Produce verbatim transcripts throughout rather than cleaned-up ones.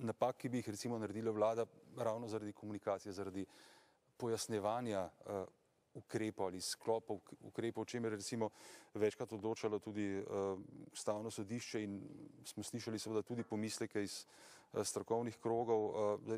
napak, ki bi jih recimo naredila vlada ravno zaradi komunikacije, zaradi pojasnjevanja uh, ukrepov ali sklopov ukrepov, o čemer je recimo večkrat odločalo tudi uh, ustavno sodišče in smo slišali seveda tudi pomisleke iz uh, strokovnih krogov. Uh,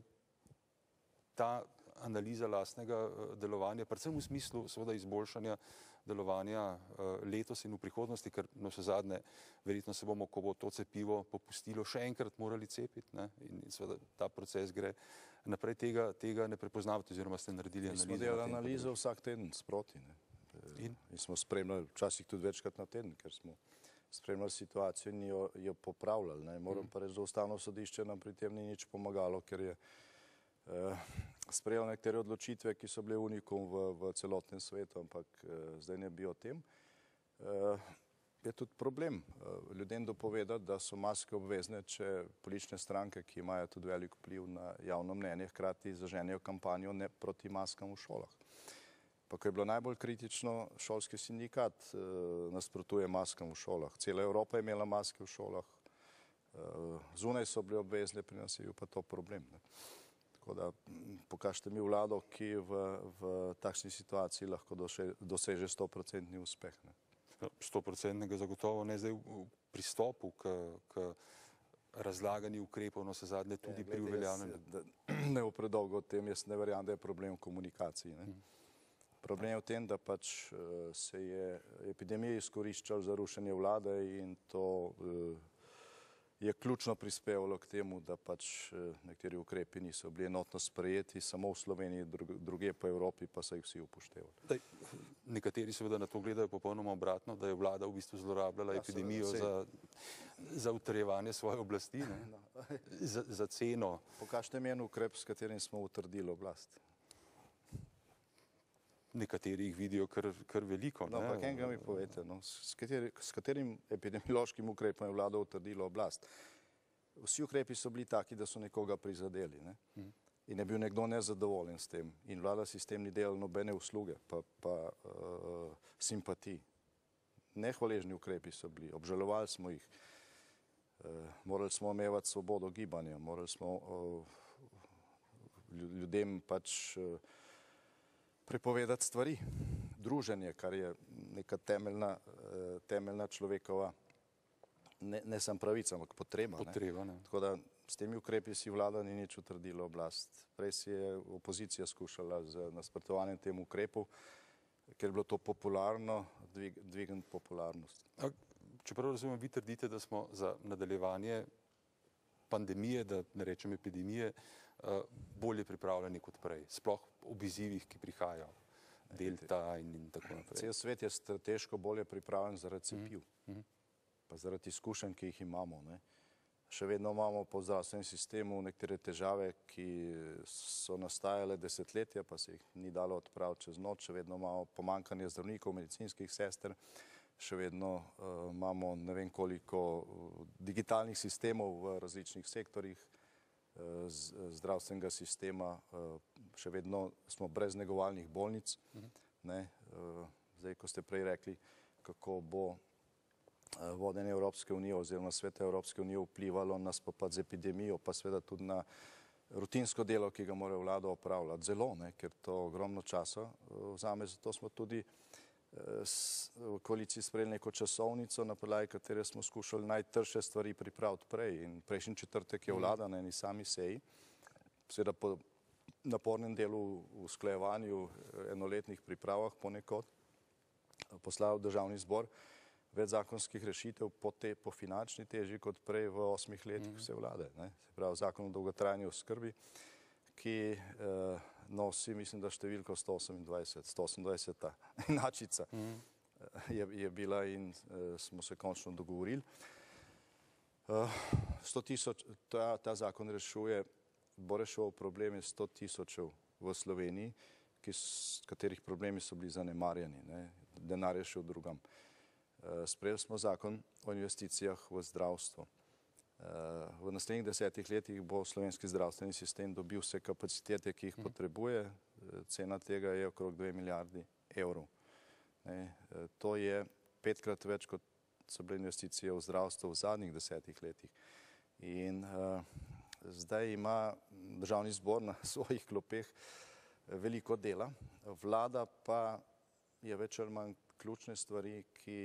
ta analiza lastnega uh, delovanja, predvsem v smislu seveda izboljšanja delovanja uh, letos in v prihodnosti, ker na vse zadnje verjetno se bomo, ko bo to cepivo popustilo, še enkrat morali cepiti, ne? In, in seveda ta proces gre naprej, tega, tega ne prepoznavate oziroma ste naredili analizo. Mi smo delali analizo vsak teden sproti, ne? In? in smo spremljali, včasih tudi večkrat na teden, ker smo spremljali situacijo in jo, jo popravljali. Ne? Moram mm. pa reči, da ustavno sodišče nam pri tem ni nič pomagalo, ker je uh, sprejelo nekatere odločitve, ki so bile unikum v, v celotnem svetu, ampak uh, zdaj ne bi o tem. Uh, je tudi problem uh, ljudem dopovedati, da so maske obvezne, če politične stranke, ki imajo tudi velik vpliv na javno mnenje, hkrati zaženejo kampanjo ne proti maskam v šolah. Pa ko je bilo najbolj kritično, šolski sindikat uh, nasprotuje maskam v šolah. Cela Evropa je imela maske v šolah, uh, zunaj so bile obvezne, pri nas je bil pa to problem. Ne? Tako da pokažite mi vlado, ki v, v takšni situaciji lahko doseže stoprocentni uspeh. Stoprocentnega zagotovo ne, zdaj v pristopu k, k razlaganju ukrepov, no se zadnje tudi ja, pri uveljavljanju. Ne bo predolgo o tem, jaz ne verjamem, da je problem v komunikaciji. Ne? Hmm. Problem je v tem, da pač se je epidemija izkoriščala za rušenje vlade in to je ključno prispevalo k temu, da pač nekateri ukrepi niso bili enotno sprejeti, samo v Sloveniji, druge po Evropi pa so jih vsi upoštevali. Daj, nekateri seveda na to gledajo popolnoma obratno, da je vlada v bistvu zlorabljala ja, epidemijo se, za, za utrjevanje svoje oblasti, ne? No. za, za ceno. Pokažite mi en ukrep, s katerim smo utrdili oblast. Nekateri jih vidijo kar, kar veliko. No, pa enega mi povete, no, s, kateri, s katerim epidemiološkim ukrepom je vlada utrdila oblast. Vsi ukrepi so bili taki, da so nekoga prizadeli, ne? Hmm. In je bil nekdo nezadovoljen s tem. In vlada si s tem ni delala nobene usluge, pa, pa uh, simpatij. Nehvaležni ukrepi so bili, obžalovali smo jih. Uh, morali smo omejevati svobodo gibanja, morali smo uh, ljudem pač uh, prepovedati stvari, druženje, kar je neka temeljna, temeljna človekova, ne, ne sam pravica, ampak potreba. Potreba, ne. Ne. Tako da s temi ukrepi si vlada ni nič utrdila oblast. Prej si je opozicija skušala z nasprotovanjem temu ukrepu, ker je bilo to popularno, dvig, dvigant popularnost. A, čeprav razumem, vi trdite, da smo za nadaljevanje pandemije, da ne rečem epidemije, bolje pripravljeni kot prej, sploh ob izzivih, ki prihajajo, delta in, in tako naprej. Cel svet je strateško bolje pripravljen zaradi cepiv, mm. pa zaradi izkušenj, ki jih imamo. Ne. Še vedno imamo po zdravstvenem sistemu nekatere težave, ki so nastajale desetletja, pa se jih ni dalo odpraviti čez noč, še vedno imamo pomanjkanje zdravnikov, medicinskih sester, še vedno uh, imamo ne vem koliko uh, digitalnih sistemov v različnih sektorjih uh, z, zdravstvenega sistema, uh, še vedno smo brez negovalnih bolnic. Uh-huh. Ne, uh, zdaj, ko ste prej rekli, kako bo uh, vodenje Evropske unije oziroma sveta Evropske unije vplivalo na spopad z epidemijo, pa seveda tudi na rutinsko delo, ki ga mora vlada opravljati. Zelo, ne, ker to ogromno časa uh, vzame, zato smo tudi v koaliciji sprejeli neko časovnico, na podlagi katere smo skušali najtrše stvari pripraviti prej. In prejšnji četrtek je vlada na eni sami seji, seveda po napornem delu v usklajevanju enoletnih pripravah ponekod, poslala v državni zbor več zakonskih rešitev po, te, po finančni teži kot prej v osmih letih vse vlade. Ne? Se pravi, zakon o dolgotrajni oskrbi, ki eh, nosi, mislim, da številko sto osemindvajset, sto osemindvajseta enačica mm. je, je bila in eh, smo se končno dogovorili. Eh, sto tisoč, ta, ta zakon rešuje, bo reševal probleme sto tisočev v Sloveniji, ki, katerih problemi so bili zanemarjeni, ne? Denar je šel drugam. Eh, sprejeli smo zakon o investicijah v zdravstvo. V naslednjih desetih letih bo slovenski zdravstveni sistem dobil vse kapacitete, ki jih potrebuje. Cena tega je okrog dve milijardi evrov. Ne, to je petkrat več, kot so bile investicije v zdravstvo v zadnjih desetih letih. In uh, zdaj ima državni zbor na svojih klopeh veliko dela, vlada pa je več ali manj ključne stvari, ki,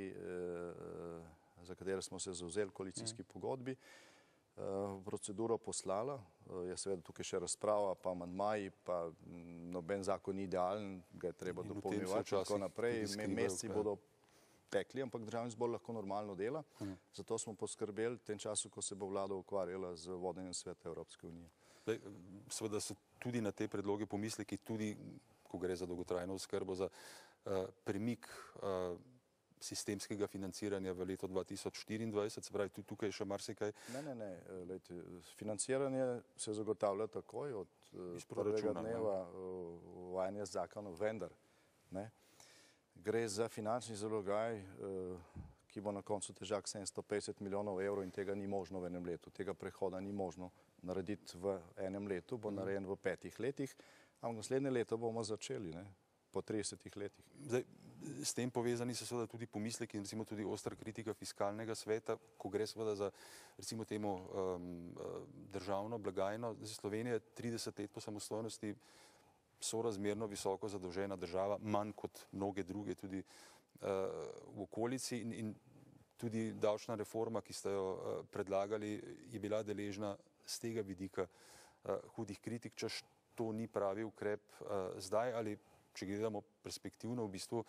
za katere smo se zavzeli v koalicijski pogodbi, v proceduro poslala. Je seveda tukaj še razprava, pa amandmaji, pa noben zakon ni idealen, ga je treba dopolnjevati in tako naprej. Meseci bodo tekli, ampak državni zbor lahko normalno dela. Zato smo poskrbeli v tem času, ko se bo vlada ukvarjala z vodenjem Sveta Evropske unije. Seveda so tudi na te predloge pomisleki, tudi ko gre za dolgotrajno oskrbo, za premik sistemskega financiranja v leto dva tisoč štiriindvajset, se pravi, tudi tukaj je še marsikaj. Ne, ne, ne, lejte, financiranje se zagotavlja takoj od prvega dneva uvajanja zakonov, vendar, ne, gre za finančni zalogaj, ki bo na koncu težak sedemsto petdeset milijonov evrov in tega ni možno v enem letu. Tega prehoda ni možno narediti v enem letu, bo narejen v petih letih, ampak naslednje leto bomo začeli, ne, po tridesetih letih. Zdaj, s tem povezani so seveda tudi pomisleki in recimo tudi ostra kritika fiskalnega sveta, ko gre seveda za recimo temu um, državno blagajno. Slovenija je trideset let po samostojnosti sorazmerno visoko zadolžena država, manj kot mnoge druge tudi uh, v okolici in, in tudi davčna reforma, ki ste jo uh, predlagali, je bila deležna z tega vidika uh, hudih kritik, češ to ni pravi ukrep uh, zdaj ali če gledamo perspektivno, v bistvu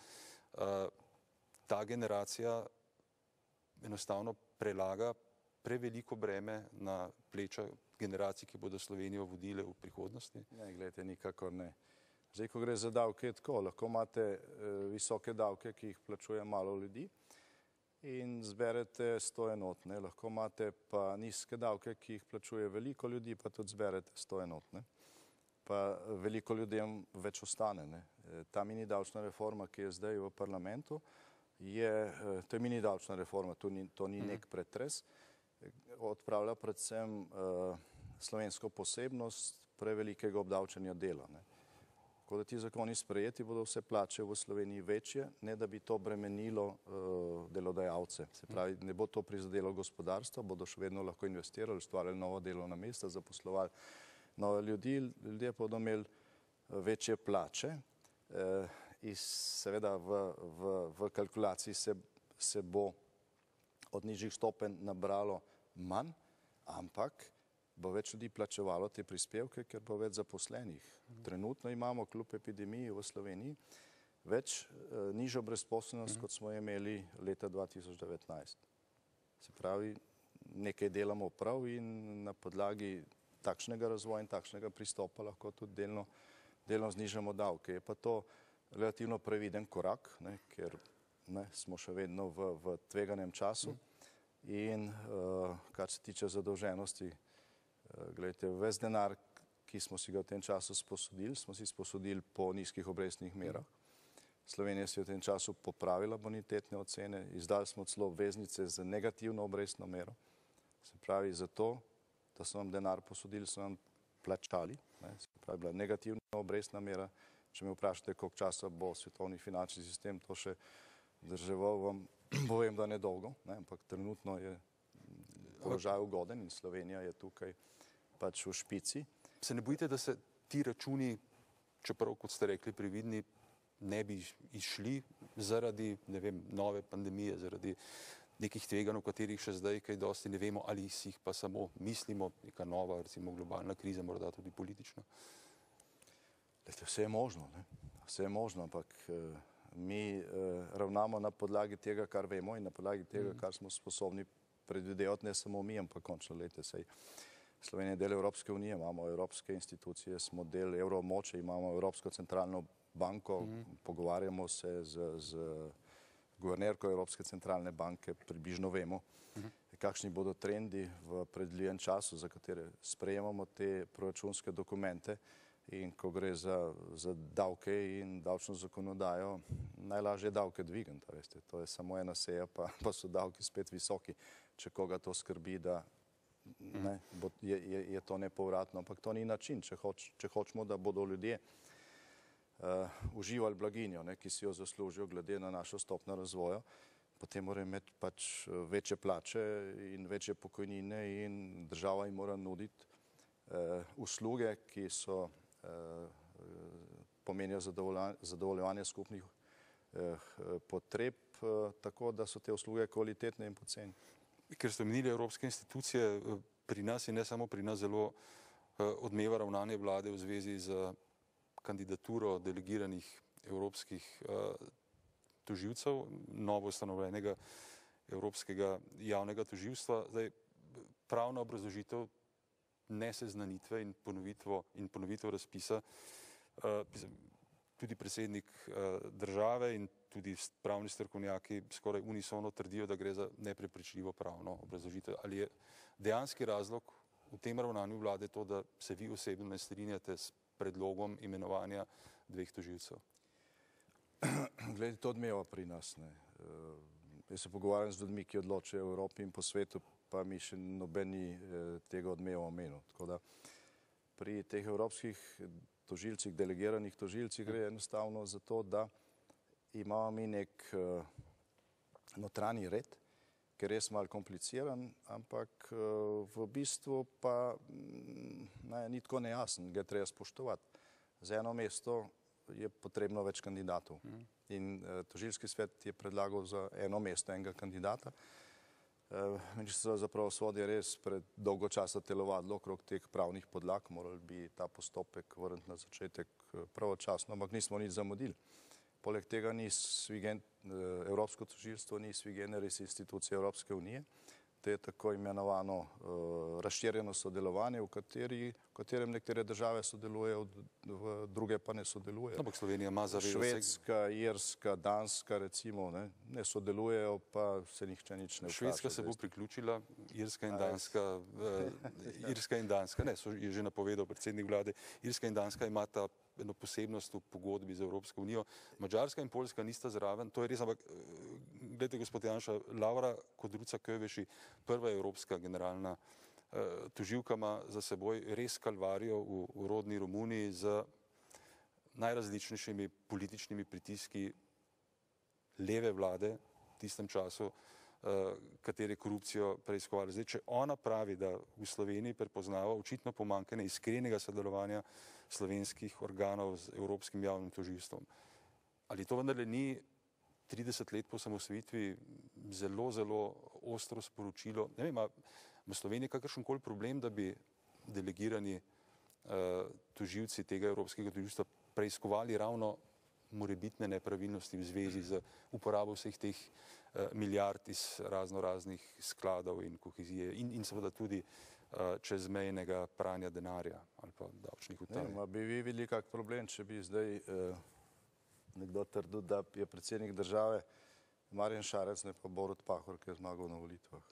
ta generacija enostavno prelaga preveliko breme na pleča generacij, ki bodo Slovenijo vodile v prihodnosti? Ne, gledajte, nikakor ne. Zdaj, ko gre za davke, je tako, lahko imate visoke davke, ki jih plačuje malo ljudi in zberete sto enot, ne. Lahko imate pa nizke davke, ki jih plačuje veliko ljudi, pa tudi zberete sto enot, ne. Pa veliko ljudem več ostane, ne. Ta mini davčna reforma, ki je zdaj v parlamentu, je, to je mini davčna reforma, to ni, to ni nek pretres, odpravlja predvsem uh, slovensko posebnost prevelikega obdavčenja dela, ne. Ko da ti zakoni sprejeti, bodo vse plače v Sloveniji večje, ne da bi to bremenilo uh, delodajalce. Se pravi, ne bo to prizadelo gospodarstva, bodo še vedno lahko investirali, ustvarjali nova delovna mesta, zaposlovali nove ljudi, ljudje pa bodo imeli večje plače. In seveda v, v, v kalkulaciji se, se bo od nižjih stopenj nabralo manj, ampak bo več ljudi plačevalo te prispevke, ker bo več zaposlenih. Trenutno imamo kljub epidemiji v Sloveniji več eh, nižjo brezposelnost, kot smo imeli leta dva tisoč devetnajst. Se pravi, nekaj delamo prav in na podlagi takšnega razvoja in takšnega pristopa lahko tudi delno, delno znižamo davke. Je pa to relativno previden korak, ne, ker ne, smo še vedno v, v tveganem času in uh, kar se tiče zadolženosti, uh, gledajte, ves denar, ki smo si ga v tem času sposodili, smo si sposodili po nizkih obrestnih merah. Slovenija si je v tem času popravila bonitetne ocene, izdali smo celo obveznice z negativno obrestno mero. Se pravi, zato da so nam denar posodili, so nam plačali, ne, se pravi, bila negativna obrestna mera. Če me vprašate, koliko časa bo svetovni finančni sistem to še drževal, vam povem, da nedolgo, ne, ampak trenutno je položaj ugoden in Slovenija je tukaj pač v špici. Se ne bojite, da se ti računi, čeprav, kot ste rekli, previdni, ne bi išli zaradi, ne vem, nove pandemije, zaradi nekih tveganj, o katerih še zdaj kaj dosti ne vemo, ali si jih pa samo mislimo, neka nova, recimo globalna kriza, morda tudi politična? Lete, vse je možno, ne? Vse je možno, ampak uh, mi uh, ravnamo na podlagi tega, kar vemo in na podlagi tega, mm. kar smo sposobni predvidevati, ne samo mi, ampak končno, lete, sej Slovenija je del Evropske unije, imamo evropske institucije, smo del evroobmočja, imamo Evropsko centralno banko, mm. pogovarjamo se z, z guvernerko Evropske centralne banke, približno vemo, uh-huh. kakšni bodo trendi v predvidenem času, za katere sprejemamo te proračunske dokumente in ko gre za, za davke in davčno zakonodajo, najlažje je davke dvigati, veste, to je samo ena seja, pa, pa so davki spet visoki, če koga to skrbi, da ne, bo, je, je, je to nepovratno, ampak to ni način, če, hoč, če hočemo, da bodo ljudje Uh, uživali blaginjo, ne, ki si jo zaslužijo glede na našo stopnjo razvoja, potem morajo imeti pač večje plače in večje pokojnine in država jim mora nuditi usluge, ki so pomenijo zadovoljevanje skupnih potreb, tako da so te usluge kvalitetne in poceni. Ker ste omenili evropske institucije, pri nas in ne samo pri nas zelo odmeva ravnanje vlade v zvezi z kandidaturo delegiranih evropskih tožilcev, novo ustanovljenega Evropskega javnega tožilstva. Zdaj, pravna obrazložitev neseznanitve in in ponovitev razpisa, tudi predsednik države in tudi pravni strokovnjaki skoraj unisono trdijo, da gre za neprepričljivo pravno obrazložitev. Ali je dejanski razlog v tem ravnanju vlade to, da se vi osebno ne strinjate s predlogom imenovanja dveh tožilcev? Glede, to odmeva pri nas. Ne. Jaz se pogovarjam z ljudmi, ki odločajo v Evropi in po svetu, pa mi še noben ni tega odmeva omenil. Tako da pri teh evropskih tožilcih, delegiranih tožilcih gre enostavno za to, da imamo mi nek notranji red, ki je res malo kompliciran, ampak v bistvu pa ne, ni tako nejasen, ga je treba spoštovati. Za eno mesto je potrebno več kandidatov in tožilski svet je predlagal za eno mesto enega kandidata. Ministrstvo za pravosodje je res pred dolgo časa telovadilo okrog teh pravnih podlag, morali bi ta postopek vrniti na začetek pravočasno, ampak nismo nič zamudili. Poleg tega ni Evropsko tožilstvo ni sui generis institucija Evropske unije, to je tako imenovano razširjeno sodelovanje, v katerem nekatere države sodelujejo, druge pa ne sodelujejo. Ampak Slovenija ima zavezo. Švedska, Irska, Danska recimo ne sodelujejo, pa se nihče nič ne vpraša. Švedska se bo priključila, Irska in Danska, Irska in Danska, ne, je že napovedal predsednik vlade, Irska in Danska imata eno posebnost v pogodbi z Evropsko unijo. Madžarska in Poljska nista zraven, to je res, ampak gledajte, gospod Janša, Laura Kodruca-Kövesi, prva evropska generalna tožilka, ima za seboj res kalvarijo v rodni Romuniji z najrazličnejšimi političnimi pritiski leve vlade v tistem času, katere korupcijo preiskovali. Zdaj, če ona pravi, da v Sloveniji prepoznava očitno pomanjkanje iskrenega sodelovanja slovenskih organov z Evropskim javnim tožilstvom, ali to vendarle ni trideset let po osamosvojitvi zelo, zelo ostro sporočilo? Ne vem, ima v Sloveniji kakršenkoli problem, da bi delegirani tožilci tega Evropskega tožilstva preiskovali ravno morebitne nepravilnosti v zvezi z uporabo vseh teh milijard iz razno raznih skladov in kohezije in, in seveda tudi čezmejnega pranja denarja ali pa davčnih utaj. Ne, bi vi videli kak problem, če bi zdaj nekdo trdil, da je predsednik države Marjan Šarec, ne pa Borut Pahor, ki je zmagal na volitvah.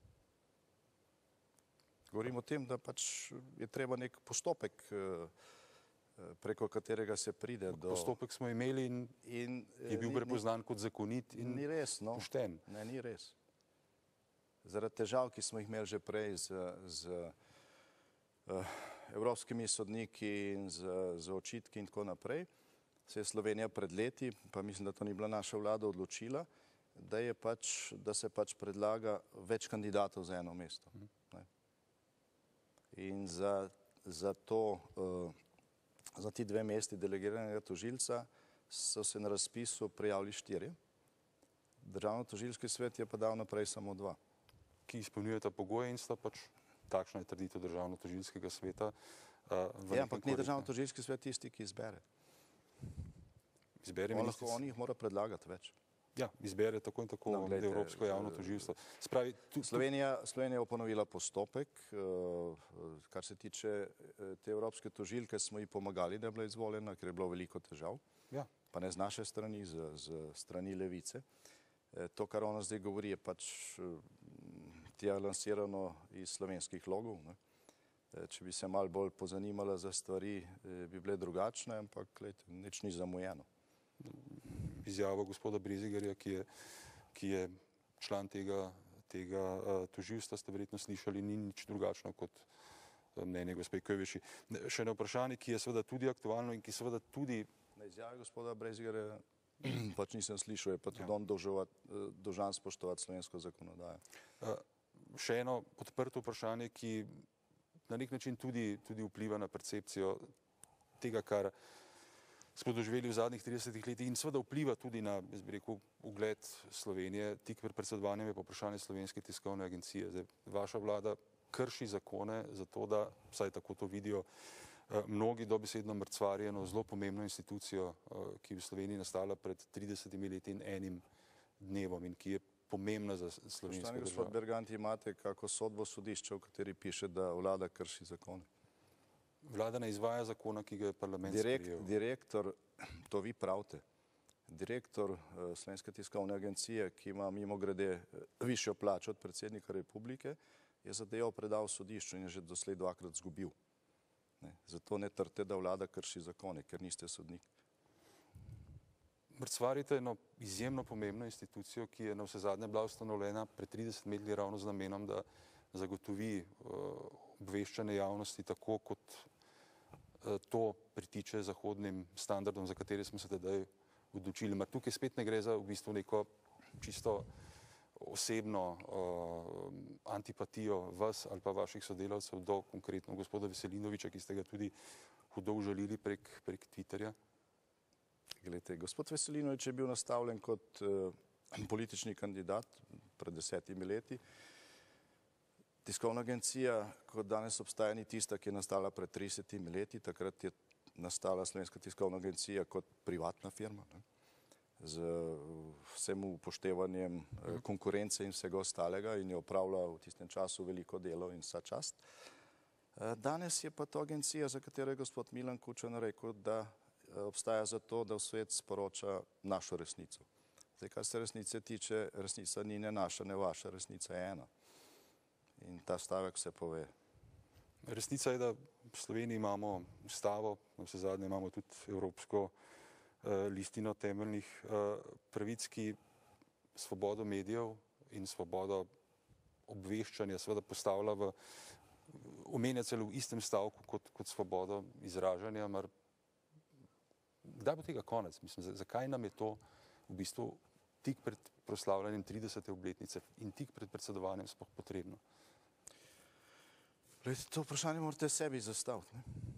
Govorim o tem, da pač je treba nek postopek, preko katerega se pride do... Postopek smo imeli in, in je bil prepoznan kot zakonit in ni res, no. pošten. Ne, ni res. Zaradi težav, ki smo jih imeli že prej z, z uh, evropskimi sodniki in z, z očitki in tako naprej, se je Slovenija pred leti, pa mislim, da to ni bila naša vlada, odločila, da, je pač, da se pač predlaga več kandidatov za eno mesto. Ne. In za, za to, uh, za ti dve mesti delegiranega tožilca so se na razpisu prijavili štirje. Državno-tožilski svet je pa dal naprej samo dva. Ki izpolnjujeta pogoje in sta pač, takšna je trditev Državno-tožilskega sveta. Ja, ampak ni Državno-tožilski svet tisti, ki izbere. Izbere on lahko, on jih mora predlagati več. Ja, izbere tako in tako no, glede, Evropsko javno tožilstvo. Spravi, tu, tu... Slovenija, Slovenija je ponovila postopek, kar se tiče te evropske tožilke, smo ji pomagali, da je bila izvoljena, ker je bilo veliko težav, ja. Pa ne z naše strani, z, z strani levice. To, kar ona zdaj govori, je pač tja lansirano iz slovenskih logov. Ne. Če bi se malo bolj pozanimala za stvari, bi bile drugačne, ampak glejte, nič ni zamujeno. Izjavo gospoda Brezigarja, ki je, ki je član tega, tega uh, tožilstva, ste verjetno slišali, ni nič drugačno kot mnenje gospe Kövesi. Še eno vprašanje, ki je seveda tudi aktualno in ki seveda tudi... Na izjave gospoda Brezigarja pač nisem slišal, je pa tudi ja. On dolžan spoštovati slovensko zakonodajo. Uh, še eno odprto vprašanje, ki na nek način tudi, tudi vpliva na percepcijo tega, kar smo doživeli v zadnjih tridesetih letih in seveda vpliva tudi na, jaz bi rekel, ugled Slovenije. Tik pred predsedovanjem je pa vprašanje Slovenske tiskovne agencije. Zdaj, vaša vlada krši zakone zato, da, vsaj tako to vidijo, mnogi dobesedno mrcvari eno zelo pomembno institucijo, ki je v Sloveniji nastala pred tridesetimi leti in enim dnevom in ki je pomembna za slovensko državo. Spoštovani gospod Berganti, imate kako sodbo sodišča, v kateri piše, da vlada krši zakone? Vlada ne izvaja zakona, ki ga je parlament Direkt, sprejel. Direktor, to vi pravite, direktor uh, Slovenske tiskovne agencije, ki ima mimogrede višjo plačo od predsednika republike, je zadevo predal sodišču in je že doslej dvakrat zgubil. Ne? Zato ne trdite, da vlada krši zakone, ker niste sodnik. Mrcvarite eno izjemno pomembno institucijo, ki je na vse zadnje bila ustanovljena pred tridesetimi leti ravno z namenom, da zagotovi uh, obveščanje javnosti tako, kot uh, to pritiče zahodnim standardom, za katere smo se tedaj odločili. Mar tukaj spet ne gre za v bistvu neko čisto osebno uh, antipatijo vas ali pa vaših sodelavcev do konkretno gospoda Veselinoviča, ki ste ga tudi hudo užalili prek, prek Twitterja? Glejte, gospod Veselinovič je bil nastavljen kot uh, politični kandidat pred desetimi leti. Tiskovna agencija, kot danes obstaja, ni tista, ki je nastala pred tridesetimi leti. Takrat je nastala Slovenska tiskovna agencija kot privatna firma, ne? Z vsem upoštevanjem uh, konkurence in vsega ostalega in je opravila v tistem času veliko delo in vsa čast. Uh, danes je pa to agencija, za katero je gospod Milan Kučan rekel, da obstaja zato, da v svet sporoča našo resnico. Zdaj, kar se resnice tiče, resnica ni ne naša, ne vaša, resnica je ena. In ta stavek se pove. Resnica je, da v Sloveniji imamo ustavo, na vse zadnje imamo tudi Evropsko uh, listino temeljnih uh, pravic, ki svobodo medijev in svobodo obveščanja seveda postavlja v, omenja celo v istem stavku kot, kot svobodo izražanja, mar kdaj bo tega konec? Mislim, zakaj nam je to v bistvu tik pred proslavljanjem tridesete obletnice in tik pred predsedovanjem sploh potrebno? Glede, to vprašanje morate sebi zastaviti. Ne?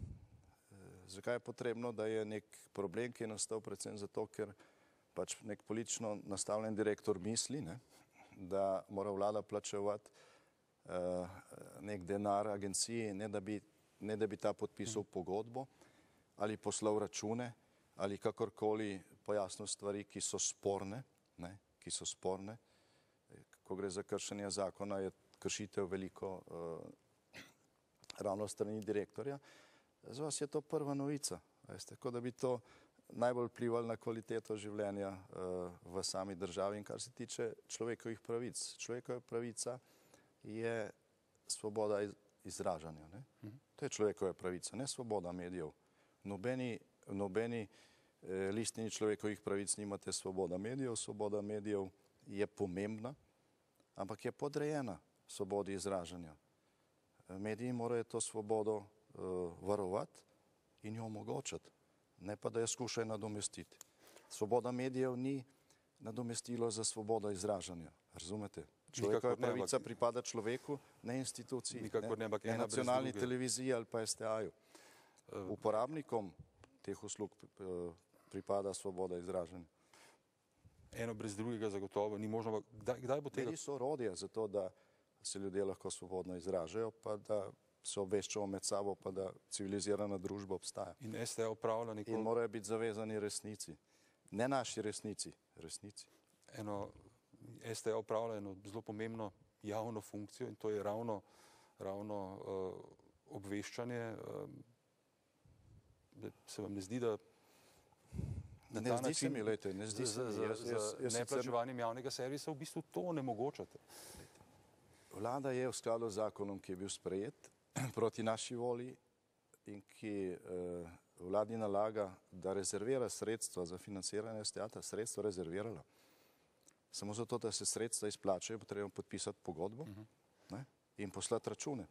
E, zakaj je potrebno, da je nek problem, ki je nastal predvsem zato, ker pač nek politično nastavljen direktor misli, ne, da mora vlada plačevati uh, nek denar agenciji, ne da bi, ne da bi ta podpisal hmm. pogodbo ali poslal račune, ali kakorkoli pojasnil stvari, ki so sporne, ne, ki so sporne. Ko gre za kršenje zakona, je kršitev veliko uh, ravno strani direktorja. Za vas je to prva novica, veste, kot da bi to najbolj vplivalo na kvaliteto življenja uh, v sami državi. In kar se tiče človekovih pravic. Človekova pravica je svoboda iz, izražanja. Ne? Mhm. To je človekova pravica, ne svoboda medijev. Nobeni V nobeni eh, listini človekovih pravic nimate svoboda medijev. Svoboda medijev je pomembna, ampak je podrejena svobodi izražanja. Mediji morajo to svobodo eh, varovati in jo omogočati, ne pa da jo skušajo nadomestiti. Svoboda medijev ni nadomestilo za svobodo izražanja. Razumete? Človekova pravica pripada človeku, ne instituciji, ne, ne, ne nacionalni televiziji ali pa S T A-ju. Uporabnikom teh uslug pripada svoboda izražanja. Eno brez drugega zagotovo ni možno. Kdaj, kdaj bo tega? Mediji so orodje za to, da se ljudje lahko svobodno izražajo, pa da se obveščamo med sabo, pa da civilizirana družba obstaja. In S T A upravlja neko... In morajo biti zavezani resnici. Ne naši resnici, resnici. Eno, S T A upravlja eno zelo pomembno javno funkcijo in to je ravno, ravno uh, obveščanje. Uh, se vam ne zdi, da na ne ta zdi način se mi, lejte, ne zdi se mi. Z, z, z, z neplačevanjem javnega servisa v bistvu to onemogočate. Vlada je v skladu z zakonom, ki je bil sprejet proti naši volji in ki eh, vladi nalaga, da rezervira sredstva za financiranje S T A, ta sredstva rezervirala. Samo zato, da se sredstva izplačajo, potrebno podpisati pogodbo uh -huh. ne, in poslati račune.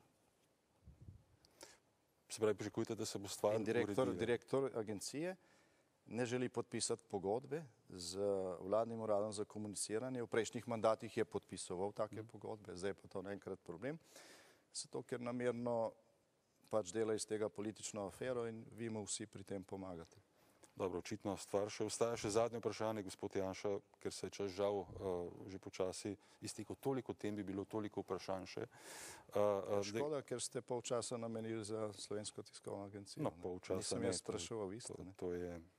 Se pravi, pričakujete, da se bo stvar direktor, direktor agencije ne želi podpisati pogodbe z vladnim uradom za komuniciranje. V prejšnjih mandatih je podpisoval take mm. pogodbe, zdaj je pa to naenkrat problem. Zato, ker namerno pač dela iz tega politično afero in vi mu vsi pri tem pomagate. Dobro, očitno stvar še ostaja. Še zadnje vprašanje, gospod Janša, ker se je čas žal uh, že počasi iztekel. Toliko tem bi bilo, toliko vprašanj še. Uh, uh, Škoda, ker ste pol časa namenili za Slovensko tiskovno agencijo. No, pol časa Nisem ne. jaz spraševal, vi ste. To, to je